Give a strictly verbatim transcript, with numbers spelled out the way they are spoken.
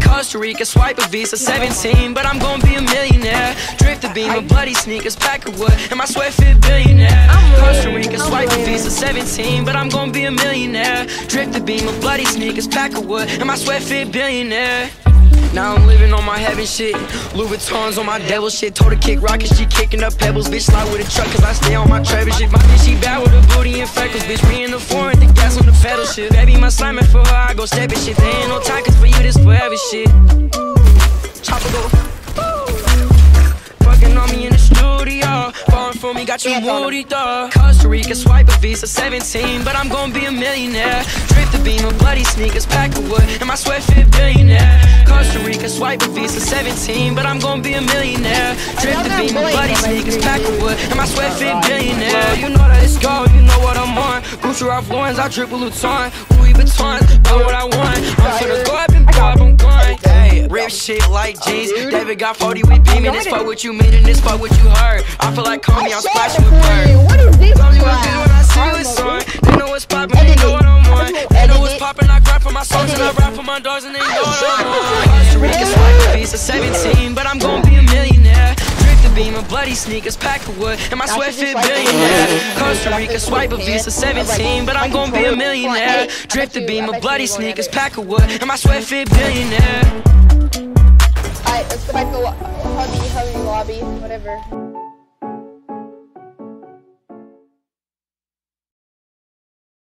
Costa Rica, swipe a Visa, seventeen, but I'm gonna be a millionaire. Drift the beam, of bloody sneakers, pack of wood, and my sweat fit billionaire. Costa Rica, swipe a Visa, seventeen, but I'm gonna be a millionaire. Drift the beam, of bloody sneakers, pack of wood, and my sweat fit billionaire. Now I'm living on my heaven shit. Louis Vuittons on my devil shit. Told her kick rockets, she kicking up pebbles. Bitch slide with a truck cause I stay on my Trevor shit. My bitch she bad with her booty and freckles. Bitch me in the foreign, the gas on the pedal shit. Baby my Simon for her, I go steppin' shit. There ain't no time cause for you this forever shit. Chopper go fucking on me in the studio. Falling for me, got you moody though. Costa Rica, swipe a Visa, seventeen, but I'm gonna be a millionaire. Drift the beam of bloody sneakers, pack of wood, and my sweat fit billionaire. Costa Rica, swipe a Visa, seventeen, but I'm gonna be a millionaire. Drift the beam of bloody sneakers, pack of wood, and my sweat fit billionaire. You know that it's gold, you know what I'm on. Gucci Ralph Lauren's, I drip a Luton. Louis Vuittons, know what I want. I'm finna go up and pop, I'm going. Hey, rip shit like jeans. David got forty, we beaming. This fuck what you mean and this fuck what you heard. I feel like Comey, I'm splashing with bird. What is this? Only one bitch when I see you, it's on. They know what's poppin', they know what I'm on. They know what's poppin', I grind for my songs and I rap for my dogs and they know what I'm on. Costa Rica, swipe a Visa, seventeen, but I'm gonna be a millionaire. Drift the beam of bloody sneakers, pack of wood, and my sweat fit billionaire. Costa Rica, swipe a Visa, seventeen, but I'm gonna be a millionaire. Drift the beam of bloody sneakers, pack of wood, and my sweat fit billionaire. Alright, let's go back to the hubby, hubby lobby, whatever.